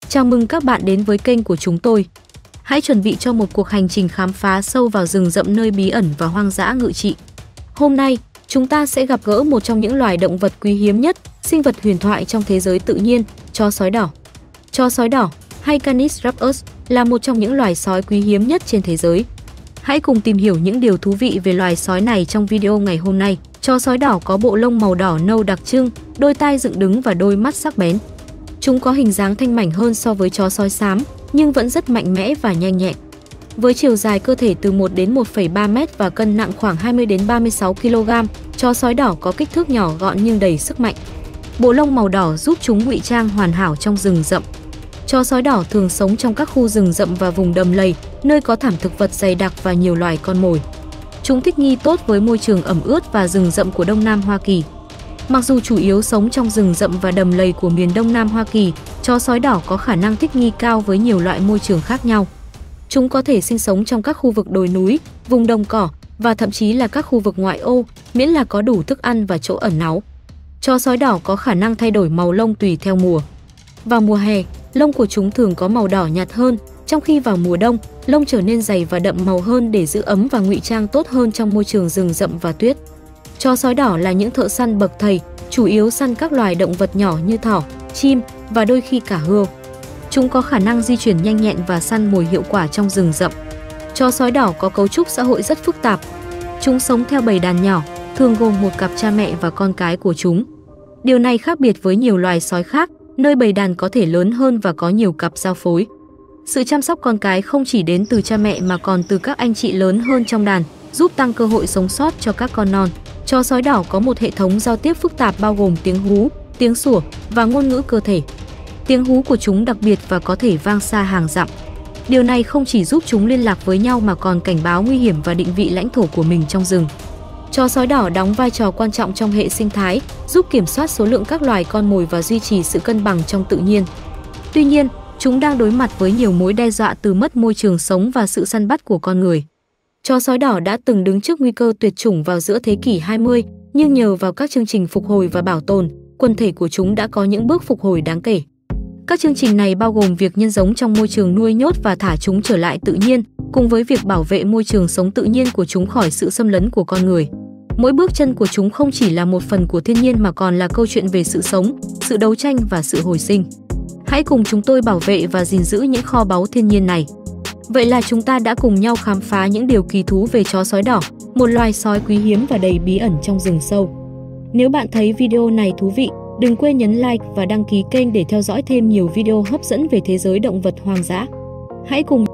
Chào mừng các bạn đến với kênh của chúng tôi. Hãy chuẩn bị cho một cuộc hành trình khám phá sâu vào rừng rậm nơi bí ẩn và hoang dã ngự trị. Hôm nay, chúng ta sẽ gặp gỡ một trong những loài động vật quý hiếm nhất, sinh vật huyền thoại trong thế giới tự nhiên, chó sói đỏ. Chó sói đỏ, hay Canis rupus, là một trong những loài sói quý hiếm nhất trên thế giới. Hãy cùng tìm hiểu những điều thú vị về loài sói này trong video ngày hôm nay. Chó sói đỏ có bộ lông màu đỏ nâu đặc trưng, đôi tai dựng đứng và đôi mắt sắc bén. Chúng có hình dáng thanh mảnh hơn so với chó sói xám, nhưng vẫn rất mạnh mẽ và nhanh nhẹn. Với chiều dài cơ thể từ 1 đến 1,3 m và cân nặng khoảng 20 đến 36 kg, chó sói đỏ có kích thước nhỏ gọn nhưng đầy sức mạnh. Bộ lông màu đỏ giúp chúng ngụy trang hoàn hảo trong rừng rậm. Chó sói đỏ thường sống trong các khu rừng rậm và vùng đầm lầy, nơi có thảm thực vật dày đặc và nhiều loài con mồi. Chúng thích nghi tốt với môi trường ẩm ướt và rừng rậm của Đông Nam Hoa Kỳ. Mặc dù chủ yếu sống trong rừng rậm và đầm lầy của miền Đông Nam Hoa Kỳ, chó sói đỏ có khả năng thích nghi cao với nhiều loại môi trường khác nhau. Chúng có thể sinh sống trong các khu vực đồi núi, vùng đồng cỏ và thậm chí là các khu vực ngoại ô, miễn là có đủ thức ăn và chỗ ẩn náu. Chó sói đỏ có khả năng thay đổi màu lông tùy theo mùa. Vào mùa hè, lông của chúng thường có màu đỏ nhạt hơn, trong khi vào mùa đông, lông trở nên dày và đậm màu hơn để giữ ấm và ngụy trang tốt hơn trong môi trường rừng rậm và tuyết. Chó sói đỏ là những thợ săn bậc thầy, chủ yếu săn các loài động vật nhỏ như thỏ, chim và đôi khi cả hươu. Chúng có khả năng di chuyển nhanh nhẹn và săn mồi hiệu quả trong rừng rậm. Chó sói đỏ có cấu trúc xã hội rất phức tạp. Chúng sống theo bầy đàn nhỏ, thường gồm một cặp cha mẹ và con cái của chúng. Điều này khác biệt với nhiều loài sói khác, nơi bầy đàn có thể lớn hơn và có nhiều cặp giao phối. Sự chăm sóc con cái không chỉ đến từ cha mẹ mà còn từ các anh chị lớn hơn trong đàn, giúp tăng cơ hội sống sót cho các con non. Chó sói đỏ có một hệ thống giao tiếp phức tạp bao gồm tiếng hú, tiếng sủa và ngôn ngữ cơ thể. Tiếng hú của chúng đặc biệt và có thể vang xa hàng dặm. Điều này không chỉ giúp chúng liên lạc với nhau mà còn cảnh báo nguy hiểm và định vị lãnh thổ của mình trong rừng. Chó sói đỏ đóng vai trò quan trọng trong hệ sinh thái, giúp kiểm soát số lượng các loài con mồi và duy trì sự cân bằng trong tự nhiên. Tuy nhiên, chúng đang đối mặt với nhiều mối đe dọa từ mất môi trường sống và sự săn bắt của con người. Chó sói đỏ đã từng đứng trước nguy cơ tuyệt chủng vào giữa thế kỷ 20, nhưng nhờ vào các chương trình phục hồi và bảo tồn, quần thể của chúng đã có những bước phục hồi đáng kể. Các chương trình này bao gồm việc nhân giống trong môi trường nuôi nhốt và thả chúng trở lại tự nhiên, cùng với việc bảo vệ môi trường sống tự nhiên của chúng khỏi sự xâm lấn của con người. Mỗi bước chân của chúng không chỉ là một phần của thiên nhiên mà còn là câu chuyện về sự sống, sự đấu tranh và sự hồi sinh. Hãy cùng chúng tôi bảo vệ và gìn giữ những kho báu thiên nhiên này. Vậy là chúng ta đã cùng nhau khám phá những điều kỳ thú về chó sói đỏ, một loài sói quý hiếm và đầy bí ẩn trong rừng sâu. Nếu bạn thấy video này thú vị, đừng quên nhấn like và đăng ký kênh để theo dõi thêm nhiều video hấp dẫn về thế giới động vật hoang dã. Hãy cùng